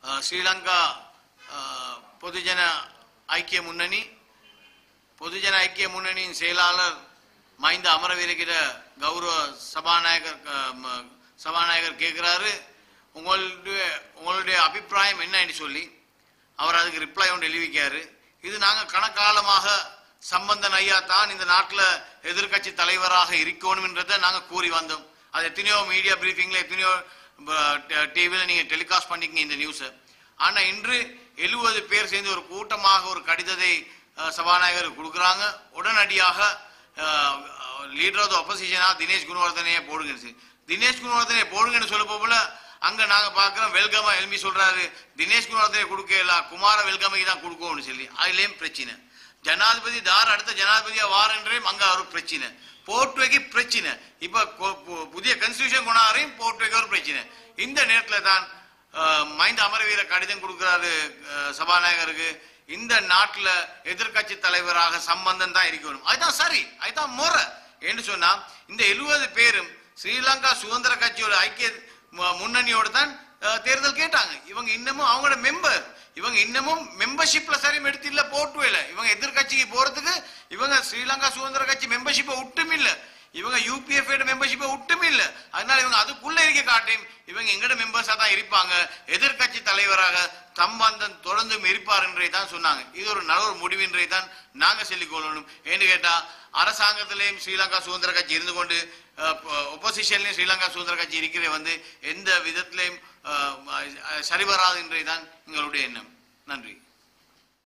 ஸ்ரீலங்கா பொதுஜன ஐக்கிய முன்னணியின் செயலாளர் மஹிந்த அமரவீரகிட்ட கௌரவ சபாநாயகர் கேட்கிறாரு, உங்களுடைய அபிப்பிராயம் என்னன்னு சொல்லி அவர் அதுக்கு ரிப்ளை ஒன்று எழுதிக்காரு. இது நாங்கள் கணக்காலமாக சம்பந்தன் ஐயா தான் இந்த நாட்டில் எதிர்கட்சி தலைவராக இருக்கணும்ன்றதை நாங்கள் கூறி வந்தோம். அது எத்தனையோ மீடியா பிரீஃபிங்கில் எத்தனையோ டிவியில் நீங்கள் டெலிகாஸ்ட் பண்ணிக்கங்க இந்த நியூஸை. ஆனால் இன்று 70 பேர் சேர்ந்து ஒரு கூட்டமாக ஒரு கடிதத்தை சபாநாயகர் கொடுக்குறாங்க. உடனடியாக லீடர் ஆஃப் த ஒப்போசிஷனாக தினேஷ் குணவர்தனையை போடுங்க. தினேஷ் குணவர்தனையை போடுங்கன்னு சொல்ல போல அங்க நாங்க பாக்குறோம் வெல்கமா எல்மி சொல்றாரு தினேஷ் குணவர்தனை கொடுக்கல குமார வெல்கமைக்கு தான் கொடுக்கணும்னு சொல்லி. அதுலயும் பிரச்சனை. ஜனாதிபதி தார் அடுத்த ஜனாதிபதியா வாரன்றையும் அங்க ஒரு பிரச்சனை. போர்ட்வேக்கு பிரச்சனை. இப்ப புதிய கான்ஸ்டிடியூஷன் கொண்டாரையும் போர்ட்வேக்கு ஒரு பிரச்சனை. இந்த நேரத்தில் தான் மஹிந்த அமரவீர கடிதம் கொடுக்கிறாரு சபாநாயகருக்கு, இந்த நாட்டில் எதிர்கட்சி தலைவராக சம்பந்தம் தான் இருக்கணும். அதுதான் சரி, அதுதான் முறை என்று சொன்னா இந்த 70 பேரும் ஸ்ரீலங்கா சுதந்திர கட்சியோட ஐக்கிய முன்னணியோடு தான் தேர்தல் கேட்டாங்க. இவங்க இன்னமும் அவங்களோட மெம்பர்ஷிப்ல சரியும் எடுத்தில்ல போர்ட்வேல. இவங்க எதிர்கட்சிக்கு போறதுக்கு இவங்க ஸ்ரீலங்கா சுதந்திர கட்சி மெம்பர்ஷிப்பை விட்டும் இல்ல, இவங்க யூபிஎஃப் மெம்பர்ஷிப்பை விட்டும் இல்ல. அதனால இவங்க அதுக்குள்ள இருக்க காட்டையும் இவங்க எங்கட மெம்பர்ஸா தான் இருப்பாங்க, எதிர்கட்சி தலைவராக சம்பந்தம் தொடர்ந்தும் இருப்பார் என்றே தான் சொன்னாங்க. இது ஒரு நல்ல ஒரு முடிவின்றே தான் நாங்க சொல்லிக் கொள்ளணும். ஏன்னு கேட்டா அரசாங்கத்திலேயும் ஸ்ரீலங்கா சுதந்திர கட்சி இருந்து கொண்டு ஒப்போசிஷன்லயும் ஸ்ரீலங்கா சுதந்திர கட்சி இருக்கிற எந்த விதத்திலையும் சரிவராது என்றே தான் எங்களுடைய எண்ணம். நன்றி.